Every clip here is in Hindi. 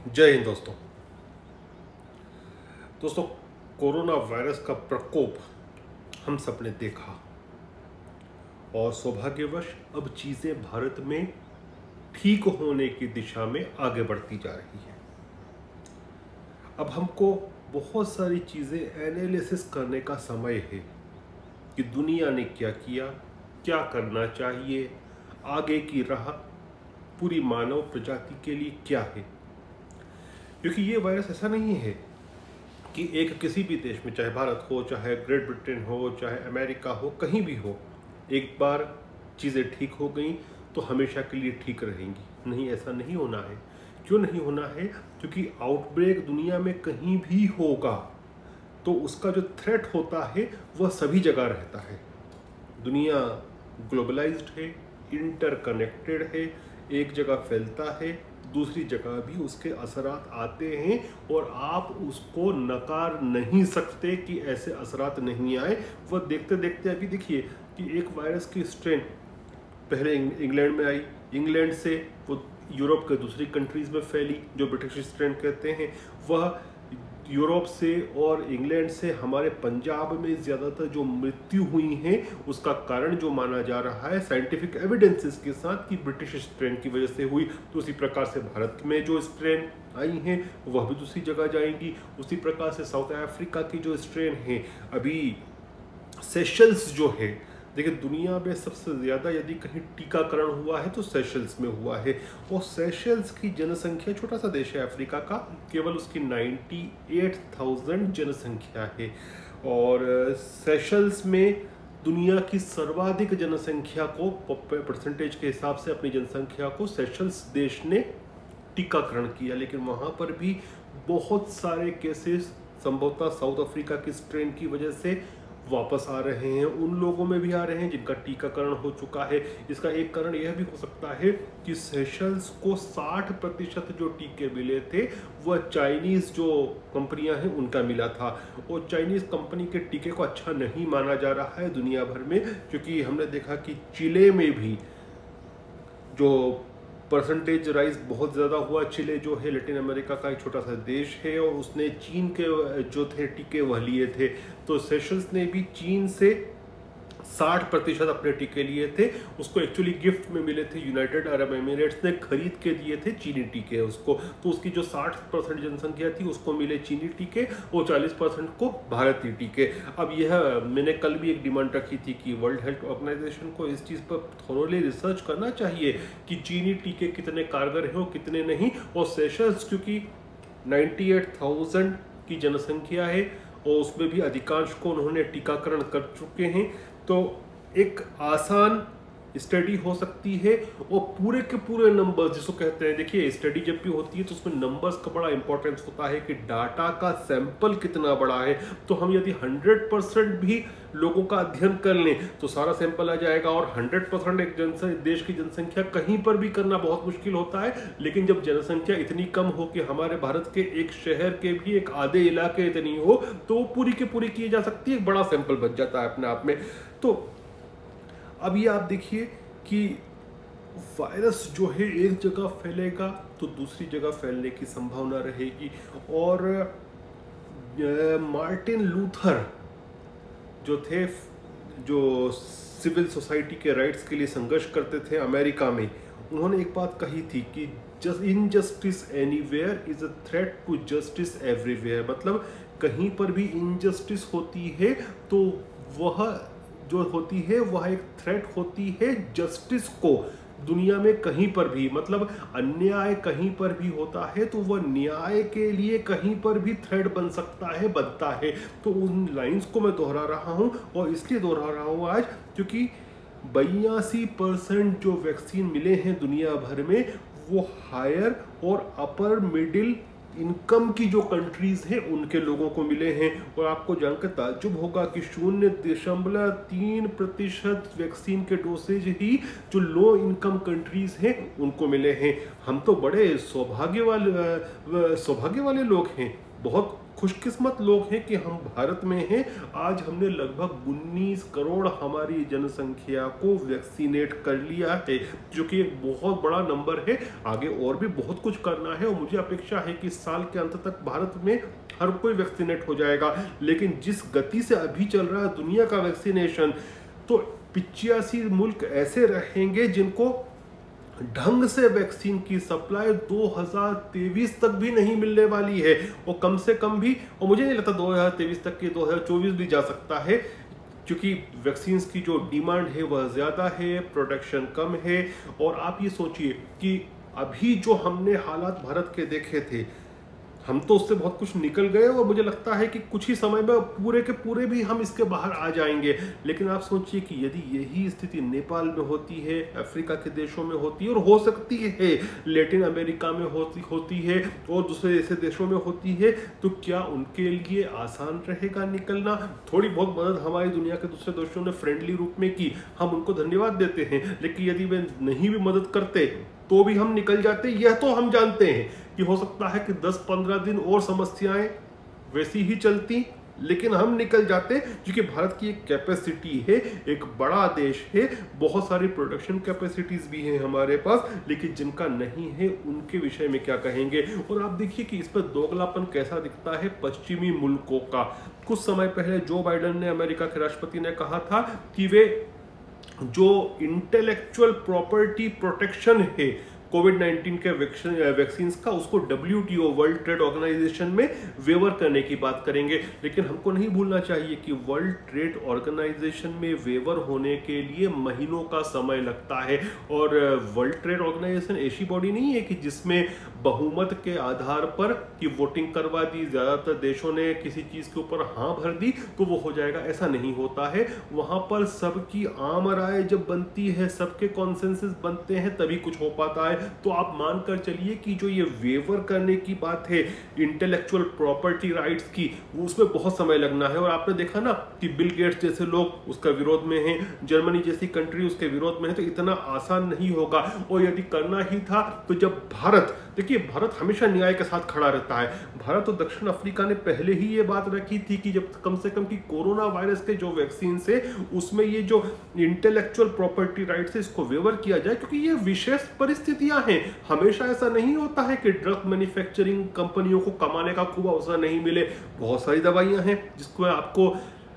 जय हिंद दोस्तों कोरोना वायरस का प्रकोप हम सब ने देखा और सौभाग्यवश अब चीज़ें भारत में ठीक होने की दिशा में आगे बढ़ती जा रही है। अब हमको बहुत सारी चीज़ें एनालिसिस करने का समय है कि दुनिया ने क्या किया, क्या करना चाहिए, आगे की राह पूरी मानव प्रजाति के लिए क्या है। क्योंकि ये वायरस ऐसा नहीं है कि एक किसी भी देश में, चाहे भारत हो, चाहे ग्रेट ब्रिटेन हो, चाहे अमेरिका हो, कहीं भी हो, एक बार चीज़ें ठीक हो गई तो हमेशा के लिए ठीक रहेंगी। नहीं, ऐसा नहीं होना है। क्यों नहीं होना है? क्योंकि आउटब्रेक दुनिया में कहीं भी होगा तो उसका जो थ्रेट होता है वह सभी जगह रहता है। दुनिया ग्लोबलाइज्ड है, इंटरकनेक्टेड है, एक जगह फैलता है, दूसरी जगह भी उसके असरात आते हैं और आप उसको नकार नहीं सकते कि ऐसे असरात नहीं आए। वह देखते देखते अभी देखिए कि एक वायरस की स्ट्रेन पहले इंग्लैंड में आई, इंग्लैंड से वो यूरोप के दूसरी कंट्रीज में फैली, जो ब्रिटिश स्ट्रेन कहते हैं। वह यूरोप से और इंग्लैंड से हमारे पंजाब में ज़्यादातर जो मृत्यु हुई हैं उसका कारण जो माना जा रहा है साइंटिफिक एविडेंसेस के साथ कि ब्रिटिश स्ट्रेन की वजह से हुई। तो उसी प्रकार से भारत में जो स्ट्रेन आई हैं वह भी दूसरी जगह जाएंगी। उसी प्रकार से साउथ अफ्रीका की जो स्ट्रेन है, अभी सेशल्स जो है, देखिए दुनिया में सबसे ज़्यादा यदि कहीं टीकाकरण हुआ है तो सेशल्स में हुआ है। और सेशल्स की जनसंख्या, छोटा सा देश है अफ्रीका का, केवल उसकी 98,000 जनसंख्या है। और सेशल्स में दुनिया की सर्वाधिक जनसंख्या को परसेंटेज के हिसाब से अपनी जनसंख्या को सेशल्स देश ने टीकाकरण किया, लेकिन वहाँ पर भी बहुत सारे केसेस संभवतः साउथ अफ्रीका की स्ट्रेन की वजह से वापस आ रहे हैं। उन लोगों में भी आ रहे हैं जिनका टीकाकरण हो चुका है। इसका एक कारण यह भी हो सकता है कि सेशल्स को 60% जो टीके मिले थे वह चाइनीज़ जो कंपनियां हैं उनका मिला था। और चाइनीज़ कंपनी के टीके को अच्छा नहीं माना जा रहा है दुनिया भर में, क्योंकि हमने देखा कि चिले में भी जो परसेंटेज राइज बहुत ज़्यादा हुआ। चिले जो है लैटिन अमेरिका का एक छोटा सा देश है और उसने चीन के जो थे टीके वह लिए थे। तो सेशल्स ने भी चीन से 60% अपने टीके लिए थे। उसको एक्चुअली गिफ्ट में मिले थे, यूनाइटेड अरब एमिरेट्स ने खरीद के दिए थे चीनी टीके उसको। तो उसकी जो 60% जनसंख्या थी उसको मिले चीनी टीके और 40% को भारतीय टीके। अब यह मैंने कल भी एक डिमांड रखी थी कि वर्ल्ड हेल्थ ऑर्गेनाइजेशन को इस चीज़ पर थोरोली रिसर्च करना चाहिए कि चीनी टीके कितने कारगर हैं और कितने नहीं। और सेशल्स क्योंकि 98,000 की जनसंख्या है और उसमें भी अधिकांश को उन्होंने टीकाकरण कर चुके हैं, तो एक आसान स्टडी हो सकती है। और पूरे के पूरे नंबर्स जिसको कहते हैं, देखिए स्टडी जब भी होती है तो उसमें नंबर्स का बड़ा इंपॉर्टेंस होता है कि डाटा का सैंपल कितना बड़ा है। तो हम यदि 100% भी लोगों का अध्ययन कर लें तो सारा सैंपल आ जाएगा। और 100% एक देश की जनसंख्या कहीं पर भी करना बहुत मुश्किल होता है। लेकिन जब जनसंख्या इतनी कम हो कि हमारे भारत के एक शहर के भी एक आधे इलाके इतनी हो तो पूरी की पूरी की जा सकती है, एक बड़ा सैंपल बच जाता है अपने आप में। तो अब ये आप देखिए कि वायरस जो है एक जगह फैलेगा तो दूसरी जगह फैलने की संभावना रहेगी। और मार्टिन लूथर जो थे, जो सिविल सोसाइटी के राइट्स के लिए संघर्ष करते थे अमेरिका में, उन्होंने एक बात कही थी कि injustice anywhere is a threat to justice everywhere. मतलब कहीं पर भी इनजस्टिस होती है तो वह जो होती है वह एक थ्रेट होती है जस्टिस को, दुनिया में कहीं पर भी। मतलब अन्याय कहीं पर भी होता है तो वह न्याय के लिए कहीं पर भी थ्रेट बन सकता है, बनता है। तो उन लाइंस को मैं दोहरा रहा हूं और इसलिए दोहरा रहा हूं आज क्योंकि 82% जो वैक्सीन मिले हैं दुनिया भर में वो हायर और अपर मिडिल इनकम की जो कंट्रीज हैं उनके लोगों को मिले हैं। और आपको जानकर ताज्जुब होगा कि 0.3% वैक्सीन के डोसेज ही जो लो इनकम कंट्रीज हैं उनको मिले हैं। हम तो बड़े सौभाग्य वाले लोग हैं, बहुत खुशकिस्मत लोग हैं कि हम भारत में हैं। आज हमने लगभग 19 करोड़ हमारी जनसंख्या को वैक्सीनेट कर लिया है, जो कि एक बहुत बड़ा नंबर है। आगे और भी बहुत कुछ करना है और मुझे अपेक्षा है कि साल के अंत तक भारत में हर कोई वैक्सीनेट हो जाएगा। लेकिन जिस गति से अभी चल रहा है दुनिया का वैक्सीनेशन, तो 85 मुल्क ऐसे रहेंगे जिनको ढंग से वैक्सीन की सप्लाई 2023 तक भी नहीं मिलने वाली है, और कम से कम भी, और मुझे नहीं लगता 2023 तक के 2024 भी जा सकता है, क्योंकि वैक्सीन की जो डिमांड है वह ज़्यादा है, प्रोडक्शन कम है। और आप ये सोचिए कि अभी जो हमने हालात भारत के देखे थे, हम तो उससे बहुत कुछ निकल गए और मुझे लगता है कि कुछ ही समय में पूरे के पूरे भी हम इसके बाहर आ जाएंगे। लेकिन आप सोचिए कि यदि यही स्थिति नेपाल में होती है, अफ्रीका के देशों में होती है, और हो सकती है लैटिन अमेरिका में होती है और दूसरे ऐसे देशों में होती है, तो क्या उनके लिए आसान रहेगा निकलना? थोड़ी बहुत मदद हमारी दुनिया के दूसरे देशों ने फ्रेंडली रूप में की, हम उनको धन्यवाद देते हैं। लेकिन यदि वे नहीं भी मदद करते तो भी हम निकल जाते। यह तो हम जानते हैं कि हो सकता है कि 10-15 दिन और समस्याएं वैसी ही चलती, लेकिन हम निकल जाते, क्योंकि भारत की एक कैपेसिटी है, एक बड़ा देश है, बहुत सारी प्रोडक्शन कैपेसिटीज भी हैं हमारे पास। लेकिन जिनका नहीं है उनके विषय में क्या कहेंगे? और आप देखिए कि इस पर दोगलापन कैसा दिखता है पश्चिमी मुल्कों का। कुछ समय पहले जो बाइडेन ने, अमेरिका के राष्ट्रपति ने कहा था कि वे जो इंटेलेक्चुअल प्रॉपर्टी प्रोटेक्शन है कोविड-19 के वैक्सीन का, उसको WTO वर्ल्ड ट्रेड ऑर्गेनाइजेशन में वेवर करने की बात करेंगे। लेकिन हमको नहीं भूलना चाहिए कि वर्ल्ड ट्रेड ऑर्गेनाइजेशन में वेवर होने के लिए महीनों का समय लगता है। और वर्ल्ड ट्रेड ऑर्गेनाइजेशन ऐसी बॉडी नहीं है कि जिसमें बहुमत के आधार पर की वोटिंग करवा दी, ज्यादातर देशों ने किसी चीज के ऊपर हाँ भर दी तो वो हो जाएगा, ऐसा नहीं होता है। वहां पर सबकी आम राय जब बनती है, सबके कॉन्सेंसस बनते हैं, तभी कुछ हो पाता है। तो आप मानकर चलिए कि जो ये वेवर करने की बात है इंटेलेक्चुअल प्रॉपर्टी राइट्स की, उसमें बहुत समय लगना है। और आपने देखा ना कि बिल गेट्स जैसे लोग उसका विरोध में हैं, जर्मनी जैसी कंट्री उसके विरोध में है, तो इतना आसान नहीं होगा। और यदि करना ही था तो जब भारत, देखिए भारत हमेशा न्याय के साथ खड़ा रहता है। भारत और दक्षिण अफ्रीका ने पहले ही ये बात रखी थी कि जब कम से कम कि कोरोना वायरस के जो वैक्सीन है उसमें ये जो इंटेलेक्चुअल प्रॉपर्टी राइट्स है इसको वेवर किया जाए, क्योंकि ये विशेष परिस्थितियां हैं। हमेशा ऐसा नहीं होता है कि ड्रग मैन्युफैक्चरिंग कंपनियों को कमाने का खूब अवसर नहीं मिले। बहुत सारी दवाइयां हैं जिसको आपको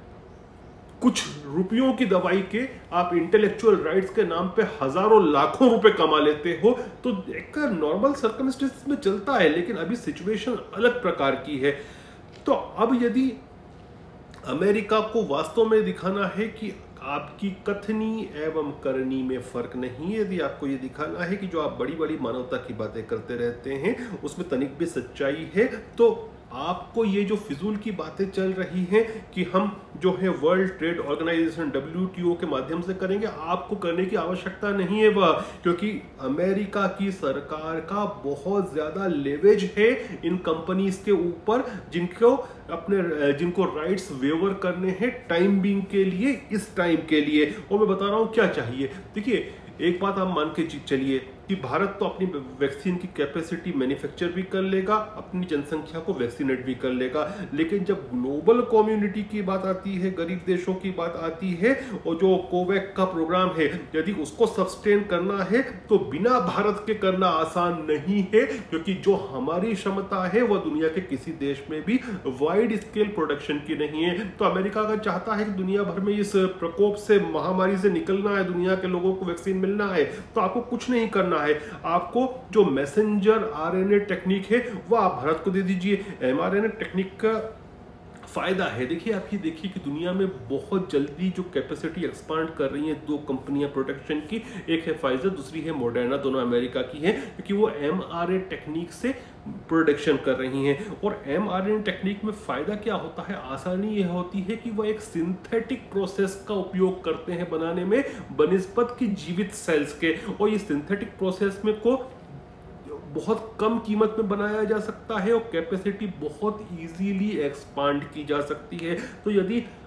कुछ रुपयों की दवाई के आप इंटेलेक्चुअल राइट्स के नाम पे हजारों लाखों रुपए कमा लेते हो, तो एक नॉर्मल सर्कमस्टेंसेस में चलता है। लेकिन अभी सिचुएशन अलग प्रकार की है। तो अब यदि अमेरिका को वास्तव में दिखाना है कि आपकी कथनी एवं करनी में फर्क नहीं है, यदि आपको ये दिखाना है कि जो आप बड़ी बड़ी मानवता की बातें करते रहते हैं उसमें तनिक भी सच्चाई है, तो आपको ये जो फिजूल की बातें चल रही हैं कि हम जो है वर्ल्ड ट्रेड ऑर्गेनाइजेशन WTO के माध्यम से करेंगे, आपको करने की आवश्यकता नहीं है वह, क्योंकि अमेरिका की सरकार का बहुत ज्यादा लेवेज है इन कंपनीज के ऊपर, जिनको राइट्स वेवर करने हैं टाइम बीइंग के लिए, इस टाइम के लिए। और मैं बता रहा हूं क्या चाहिए। देखिए एक बात आप मान के चलिए कि भारत तो अपनी वैक्सीन की कैपेसिटी मैन्युफैक्चर भी कर लेगा, अपनी जनसंख्या को वैक्सीनेट भी कर लेगा, लेकिन जब ग्लोबल कम्युनिटी की बात आती है, गरीब देशों की बात आती है, और जो कोवैक्स का प्रोग्राम है यदि उसको सस्टेन करना है तो बिना भारत के करना आसान नहीं है, क्योंकि जो हमारी क्षमता है वह दुनिया के किसी देश में भी वाइड स्केल प्रोडक्शन की नहीं है। तो अमेरिका अगर चाहता है कि दुनिया भर में इस प्रकोप से, महामारी से निकलना है, दुनिया के लोगों को वैक्सीन मिलना है, तो आपको कुछ नहीं करना है। आपको जो मैसेंजर RNA टेक्निक है वह आप भारत को दे दीजिए। mRNA टेक्निक का फायदा है, देखिए आप ये देखिए कि दुनिया में बहुत जल्दी जो कैपेसिटी एक्सपांड कर रही हैं दो कंपनियां प्रोटेक्शन की, एक है फाइजर, दूसरी है मॉडर्ना, दोनों अमेरिका की हैं, क्योंकि वो mRNA टेक्निक से प्रोडक्शन कर रही हैं। और mRNA टेक्निक में फायदा क्या होता है, आसानी यह होती है कि वह एक सिंथेटिक प्रोसेस का उपयोग करते हैं बनाने में बनिस्बत की जीवित सेल्स के, और ये सिंथेटिक प्रोसेस में को बहुत कम कीमत में बनाया जा सकता है और कैपेसिटी बहुत इजीली एक्सपांड की जा सकती है। तो यदि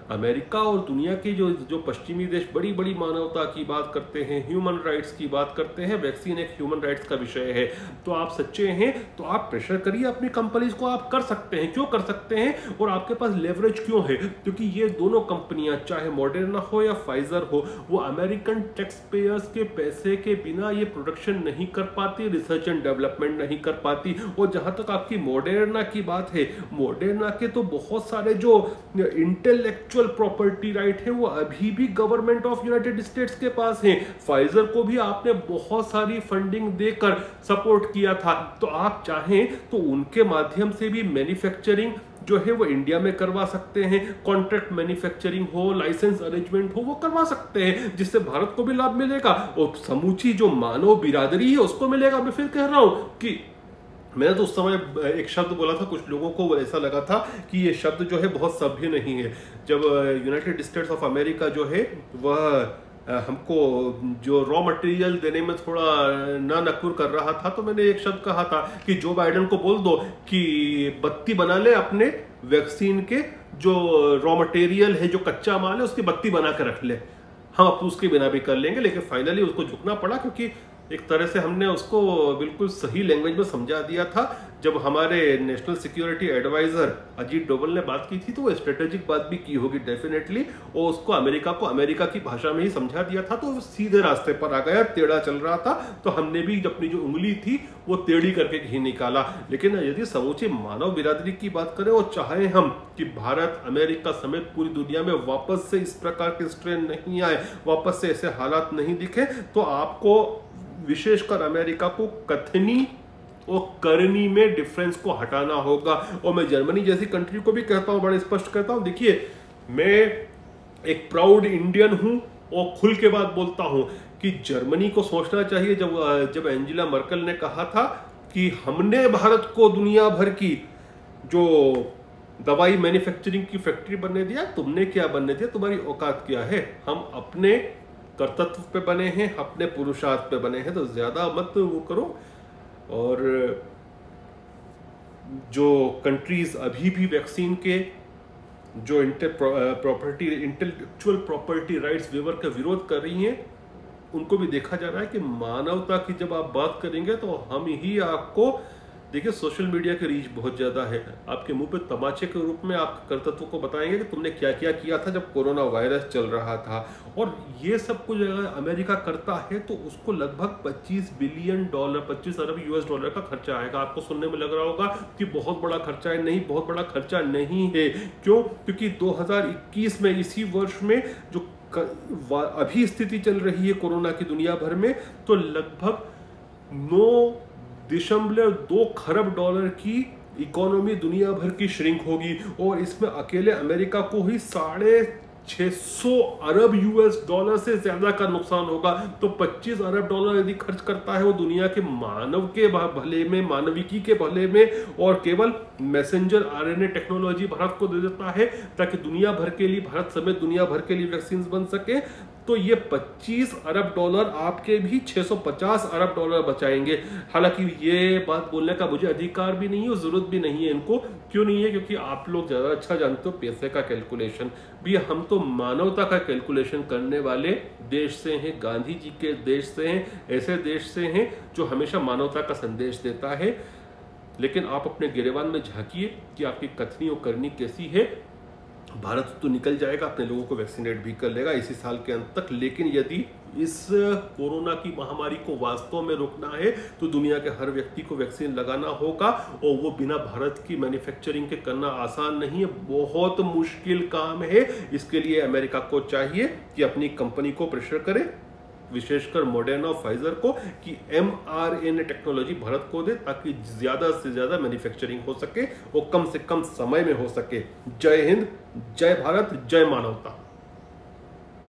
अमेरिका और दुनिया के जो पश्चिमी देश बड़ी बड़ी मानवता की बात करते हैं, ह्यूमन राइट्स की बात करते हैं, वैक्सीन एक ह्यूमन राइट्स का विषय है। तो आप सच्चे हैं तो आप प्रेशर करिए अपनी कंपनीज को, आप कर सकते हैं। क्यों कर सकते हैं और आपके पास लेवरेज क्यों है? क्योंकि ये दोनों कंपनियां, चाहे मॉडर्ना हो या फाइजर हो, वो अमेरिकन टैक्स पेयर्स के पैसे के बिना ये प्रोडक्शन नहीं कर पाती, रिसर्च एंड डेवलपमेंट नहीं कर पाती। और जहां तक आपकी मॉडर्ना की बात है, मॉडर्ना के तो बहुत सारे जो इंटेलेक्चुअल प्रॉपर्टी राइट है वो अभी भी गवर्नमेंट ऑफ यूनाइटेड स्टेट्स के पास है। फाइजर को भी आपने बहुत सारी फंडिंग देकर सपोर्ट किया था। तो आप चाहें तो उनके माध्यम से भी मैन्युफैक्चरिंग जो है वो इंडिया में करवा सकते हैं। कॉन्ट्रैक्ट मैन्युफैक्चरिंग हो, लाइसेंस अरेंजमेंट हो, वो करवा सकते हैं, जिससे भारत को भी लाभ मिलेगा और समूची जो मानव बिरादरी है उसको मिलेगा। मैं फिर कह रहा हूं कि मैंने तो उस समय एक शब्द बोला था, कुछ लोगों को ऐसा लगा था कि ये शब्द जो है बहुत सभ्य नहीं है। जब यूनाइटेड स्टेट्स ऑफ अमेरिका जो है वह हमको जो रॉ मटेरियल देने में थोड़ा ना नकुर कर रहा था, तो मैंने एक शब्द कहा था कि जो बाइडेन को बोल दो कि बत्ती बना ले अपने वैक्सीन के जो रॉ मटेरियल है, जो कच्चा माल है, उसकी बत्ती बना कर रख ले, हम अब उसके बिना भी कर लेंगे। लेकिन फाइनली उसको झुकना पड़ा, क्योंकि एक तरह से हमने उसको बिल्कुल सही लैंग्वेज में समझा दिया था। जब हमारे national security adviser Ajit Doval ने बात की थी तो वो स्ट्रेटेजिक बात भी की होगी डेफिनेटली, और उसको अमेरिका की भाषा में ही समझा दिया था, तो सीधे रास्ते पर आ गया। टेढ़ा चल रहा था तो हमने भी अपनी जो उंगली थी वो टेढ़ी करके घी निकाला। लेकिन यदि समूचे मानव बिरादरी की बात करें और चाहे हम कि भारत, अमेरिका समेत पूरी दुनिया में वापस से इस प्रकार के स्ट्रेन नहीं आए, वापस से ऐसे हालात नहीं दिखे, तो आपको विशेषकर अमेरिका को कथनी और करनी में डिफरेंस को हटाना होगा। और मैं जर्मनी जैसी कंट्री को भी कहता हूं, बड़े स्पष्ट कहता हूं, देखिए मैं एक प्राउड इंडियन हूं और खुल के बात बोलता हूं कि जर्मनी को सोचना चाहिए, जब एंजेला मर्केल ने कहा था कि हमने भारत को दुनिया भर की जो दवाई मैन्युफैक्चरिंग की फैक्ट्री बनने दिया, तुमने क्या बनने दिया, तुम्हारी औकात क्या है। हम अपने कर्तव्य पे बने हैं, अपने पुरुषार्थ पे बने हैं, तो ज्यादा मत वो करो। और जो कंट्रीज अभी भी वैक्सीन के जो इंटेलेक्चुअल प्रॉपर्टी राइट्स वेवर का विरोध कर रही हैं, उनको भी देखा जा रहा है कि मानवता की जब आप बात करेंगे तो हम ही आपको, देखिए सोशल मीडिया की रीच बहुत ज्यादा है, आपके मुंह पे तमाचे के रूप में आप कर्तव्यों को बताएंगे कि तुमने क्या क्या किया था जब कोरोना वायरस चल रहा था। और ये सब कुछ अगर अमेरिका करता है तो उसको लगभग 25 बिलियन डॉलर, 25 अरब US डॉलर का खर्चा आएगा। आपको सुनने में लग रहा होगा कि बहुत बड़ा खर्चा है, नहीं, बहुत बड़ा खर्चा नहीं है। क्यों? क्योंकि 2021 में, इसी वर्ष में जो अभी स्थिति चल रही है कोरोना की दुनिया भर में, तो लगभग 9.2 खरब डॉलर की इकोनॉमी दुनिया भर की श्रिंक होगी। और इसमें अकेले अमेरिका को ही 650 अरब US डॉलर से ज्यादा का नुकसान होगा। तो 25 अरब डॉलर यदि खर्च करता है वो दुनिया के मानव के भले में, मानविकी के भले में, और केवल मैसेंजर RNA टेक्नोलॉजी भारत को दे देता है ताकि दुनिया भर के लिए, भारत समेत दुनिया भर के लिए वैक्सीन बन सके, तो ये 25 अरब डॉलर आपके भी 650 अरब डॉलर बचाएंगे। हालांकि ये बात बोलने का मुझे अधिकार भी नहीं है, जरूरत भी नहीं है इनको। क्यों नहीं है? क्योंकि आप लोग ज्यादा अच्छा जानते हो पैसे का कैलकुलेशन भी। हम तो मानवता का कैलकुलेशन करने वाले देश से हैं, गांधी जी के देश से हैं, ऐसे देश से हैं जो हमेशा मानवता का संदेश देता है। लेकिन आप अपने गिरेबान में झांकिए कि आपकी कथनी और करनी कैसी है। भारत तो निकल जाएगा, अपने लोगों को वैक्सीनेट भी कर लेगा इसी साल के अंत तक। लेकिन यदि इस कोरोना की महामारी को वास्तव में रोकना है तो दुनिया के हर व्यक्ति को वैक्सीन लगाना होगा, और वो बिना भारत की मैन्युफैक्चरिंग के करना आसान नहीं है, बहुत मुश्किल काम है। इसके लिए अमेरिका को चाहिए कि अपनी कंपनी को प्रेशर करे, विशेषकर मॉडर्ना और फाइजर को, कि mRNA टेक्नोलॉजी भारत को दे ताकि ज्यादा से ज्यादा मैन्युफैक्चरिंग हो सके और कम से कम समय में हो सके। जय हिंद, जय भारत, जय मानवता।